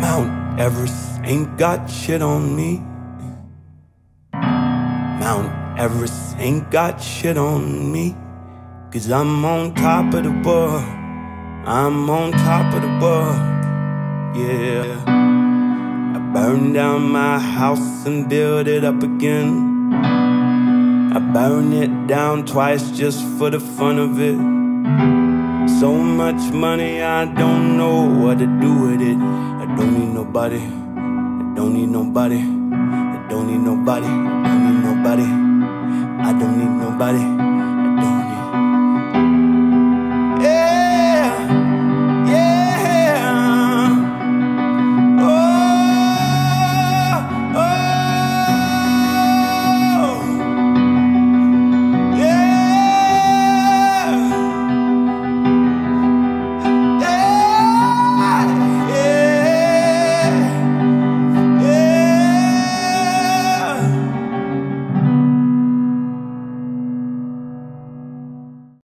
Mount Everest ain't got shit on me. Mount Everest ain't got shit on me. 'Cause I'm on top of the world. I'm on top of the world. Yeah. I burn down my house and build it up again. I burn it down twice just for the fun of it. So much money, I don't know what to do with it. I don't need nobody. I don't need nobody. I don't need nobody. I don't need nobody. I don't need nobody.